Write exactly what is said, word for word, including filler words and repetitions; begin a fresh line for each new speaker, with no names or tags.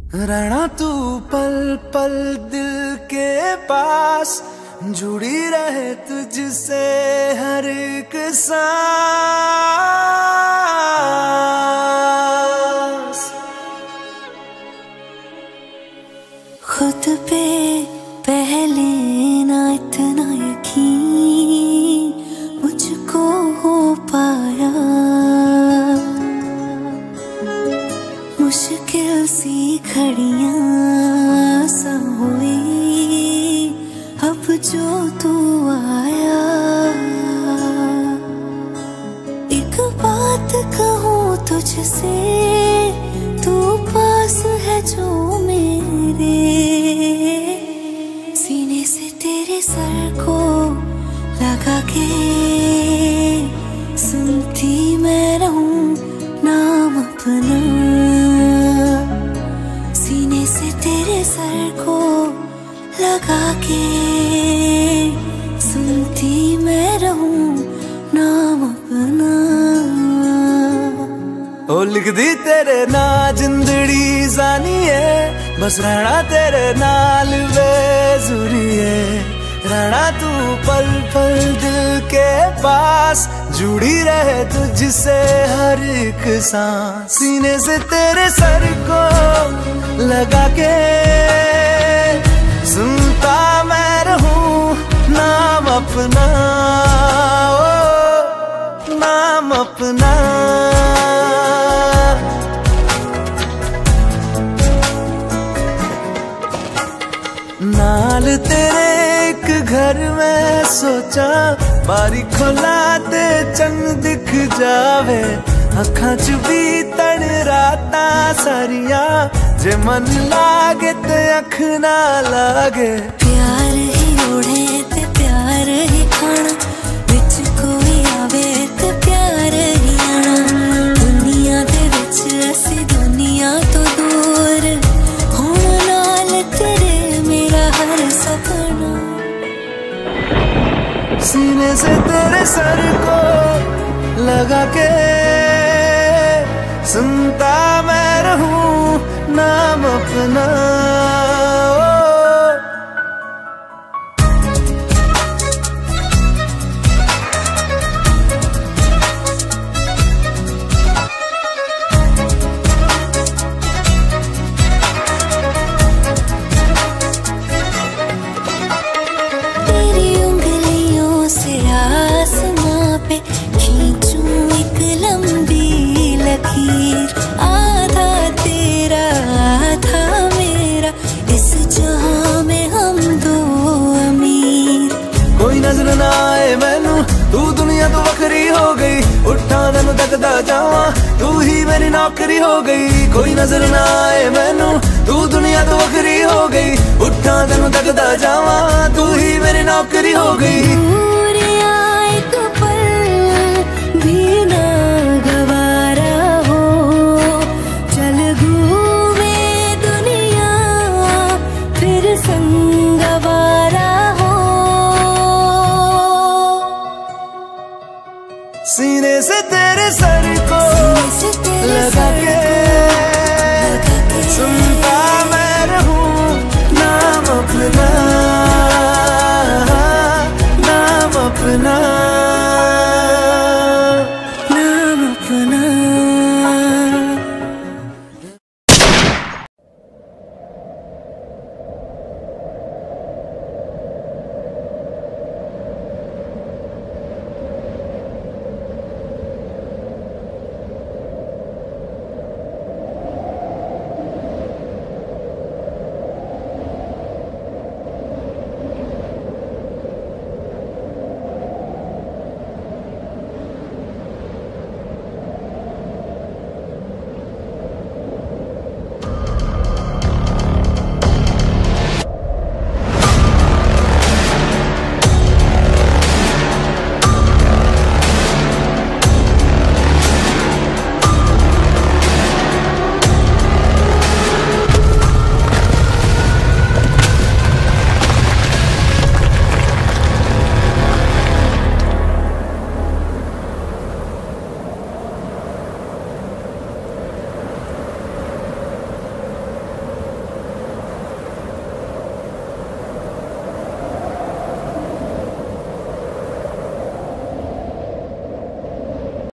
रहना तू पल पल दिल के पास, जुड़ी रहे तुझसे हर एक सांस।
खुद पे पहले ना इतना यकीन मुझको हो पाया, मुश्किल सी घड़ियां सा हुई अब जो तू आया। एक बात कहूँ तुझसे, तू पास है जो मेरे, सीने से तेरे सर को लगा के सुनती मैं रहूं नाम अपना। सीने से तेरे सर को लगा के सुनती मैं रहूं नाम अपना।
ओ लिख दी तेरे ना जिंदड़ी जानी है, बस रहना तेरे नाल बेजुरी है। रहना तू पल पल दिल के पास, जुड़ी रहे तुझसे हर एक सांस। सीने से तेरे सर को लगा के सुनता मैं रहूं नाम अपना, ओ नाम अपना। नाल तेरे एक घर में सोचा, बारी खोला ते चंद दिख जावे। अखां च भी तन राता सारिया, जे मन लागे ते अख ना लागे।
प्यार ही ओढ़े ते प्यार ही खाना, विच कोई आवे ते प्यार ही आना। दुनिया दे विच असी दुनिया तो दूर, होण नाल तेरे मेरा हर सपना।
सीने से तेरे सर को लगा के सुनता मैं रहूं नाम अपना।
तेरी उंगलियों से आसमां पे खींचूं एक लंबी लकीर। आधा तेरा आधा मेरा, इस जहां में हम दो अमीर।
कोई नजर ना आए मैनू, तू दुनिया तो वखरी हो गई। उठा तेनू तकदा जावां, तू ही मेरी नौकरी हो गई। कोई नजर ना आए मैनू, तू दुनिया तो वखरी हो गई। उठा तेनू तकदा जावां, तू ही मेरी नौकरी हो गई।
दूर आए तो पल भी ना गवारा हो, चल घूमे दुनिया फिर संगवारा हो।
सीने से तेरे सर को
सीने से तेरे
लगा
सर
के